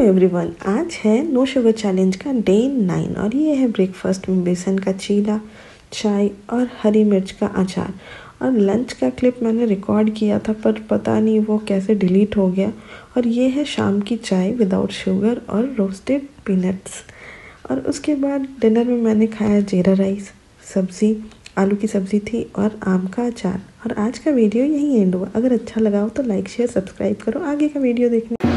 Everyone, आज है no sugar challenge का डे 9 और ये है ब्रेकफास्ट में बेसन का चीला, चाय और हरी मिर्च का अचार। और लंच का क्लिप मैंने रिकॉर्ड किया था पर पता नहीं वो कैसे डिलीट हो गया। और ये है शाम की चाय विदाउट शुगर और रोस्टेड पीनट्स। और उसके बाद डिनर में मैंने खाया जीरा राइस, सब्ज़ी आलू की सब्ज़ी थी और आम का अचार। और आज का वीडियो यहीं एंड हुआ। अगर अच्छा लगा हो तो लाइक शेयर सब्सक्राइब करो आगे का वीडियो देखने।